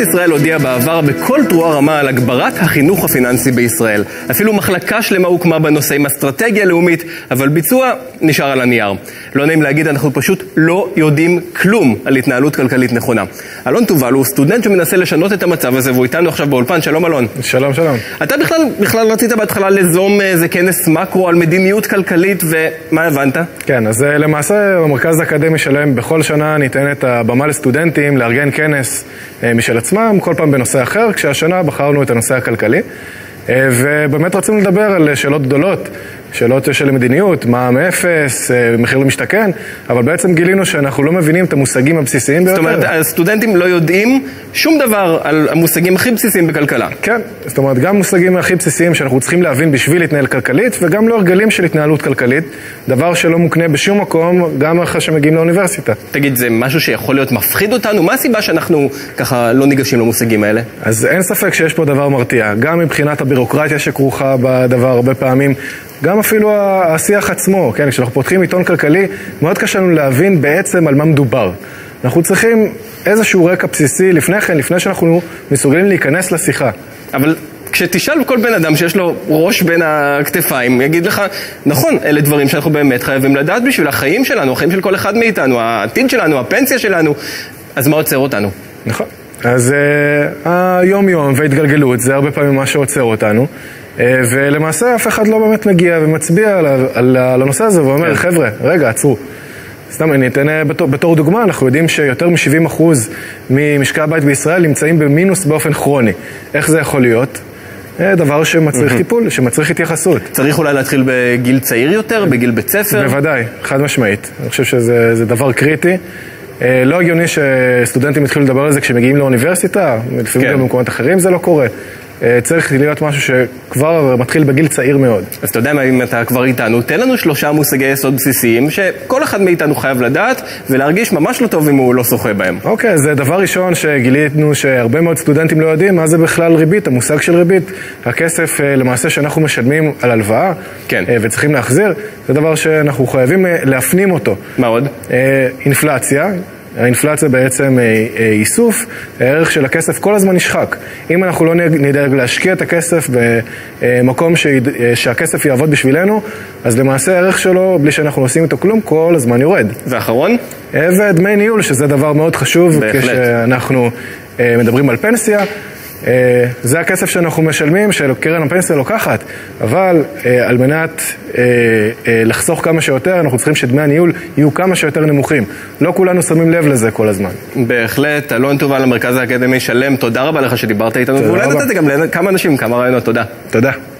ישראל הודיעה בעבר בכל תרועה רמה על הגברת החינוך הפיננסי בישראל. אפילו מחלקה שלמה הוקמה בנושא עם אסטרטגיה לאומית, אבל ביצוע נשאר על הנייר. לא נעים להגיד, אנחנו פשוט לא יודעים כלום על התנהלות כלכלית נכונה. אלון תובל הוא סטודנט שמנסה לשנות את המצב הזה, והוא איתנו עכשיו באולפן. שלום אלון. שלום, שלום. אתה בכלל רצית בהתחלה לזום איזה כנס מקרו על מדיניות כלכלית, ומה הבנת? כן, אז למעשה במרכז האקדמי שלהם בכל שנה ניתנת הבמה לסטודנטים לארגן כנס משל עצמם, כל פעם בנושא אחר, כשהשנה בחרנו את הנושא הכלכלי, ובאמת רצינו לדבר על שאלות גדולות, שאלות של מדיניות, מע"מ אפס, מחיר למשתכן, אבל בעצם גילינו שאנחנו לא מבינים את המושגים הבסיסיים ביותר. זאת אומרת, הסטודנטים לא יודעים שום דבר על המושגים הכי בסיסיים בכלכלה. כן, זאת אומרת, גם מושגים הכי בסיסיים שאנחנו צריכים להבין בשביל להתנהל כלכלית, וגם לא הרגלים של התנהלות כלכלית, דבר שלא מוקנה בשום מקום, גם אחרי שמגיעים לאוניברסיטה. תגיד, זה משהו שיכול להיות מפחיד אותנו? מה הסיבה שאנחנו ככה לא ניגשים למושגים האלה? אז אין ספק שיש פה דבר מרתיע, גם מבחינת הבירוקרטיה שכרוכה בדבר הרבה פעמים, גם אפילו השיח עצמו, כן, כשאנחנו פותחים עיתון כלכלי, מאוד קשה לנו להבין בעצם על מה מדובר. אנחנו צריכים איזשהו רקע בסיסי לפני כן, לפני שאנחנו מסוגלים להיכנס לשיחה. אבל כשתשאל כל בן אדם שיש לו ראש בין הכתפיים, יגיד לך, נכון, אלה דברים שאנחנו באמת חייבים לדעת בשביל החיים שלנו, החיים של כל אחד מאיתנו, העתיד שלנו, הפנסיה שלנו, אז מה עוצר אותנו? נכון. אז היום-יום והתגלגלות זה הרבה פעמים מה שעוצר אותנו. ולמעשה אף אחד לא באמת מגיע ומצביע על הנושא הזה ואומר, חבר'ה, רגע, עצרו. סתם, אני אתן בתור דוגמה, אנחנו יודעים שיותר מ-70% ממשקי הבית בישראל נמצאים במינוס באופן כרוני. איך זה יכול להיות? דבר שמצריך טיפול, שמצריך התייחסות. צריך אולי להתחיל בגיל צעיר יותר, בגיל בית ספר? בוודאי, חד משמעית. אני חושב שזה דבר קריטי. לא הגיוני שסטודנטים יתחילו לדבר על זה כשמגיעים לאוניברסיטה, לפעמים גם במקומות אחרים זה לא קורה. צריך להיות משהו שכבר מתחיל בגיל צעיר מאוד. אז אתה יודע מה, אם אתה כבר איתנו, תן לנו 3 מושגי יסוד בסיסיים שכל אחד מאיתנו חייב לדעת ולהרגיש ממש לא טוב אם הוא לא שוחה בהם. אוקיי, זה דבר ראשון שגילינו שהרבה מאוד סטודנטים לא יודעים מה זה בכלל ריבית, המושג של ריבית. הכסף למעשה שאנחנו משלמים על הלוואה וצריכים להחזיר, זה דבר שאנחנו חייבים להפנים אותו. מה עוד? אינפלציה. האינפלציה בעצם היא איסוף, הערך של הכסף כל הזמן נשחק. אם אנחנו לא נדאג להשקיע את הכסף במקום שהכסף יעבוד בשבילנו, אז למעשה הערך שלו, בלי שאנחנו עושים איתו כלום, כל הזמן יורד. ואחרון? ודמי ניהול, שזה דבר מאוד חשוב, כשאנחנו מדברים על פנסיה. זה הכסף שאנחנו משלמים, שקרן הפנסיה לוקחת, אבל על מנת לחסוך כמה שיותר, אנחנו צריכים שדמי הניהול יהיו כמה שיותר נמוכים. לא כולנו שמים לב לזה כל הזמן. בהחלט. אלון תובל, המרכז האקדמי שלם, תודה רבה לך שדיברת איתנו, ואולי נתת גם לכמה אנשים, כמה רעיונות. תודה. תודה.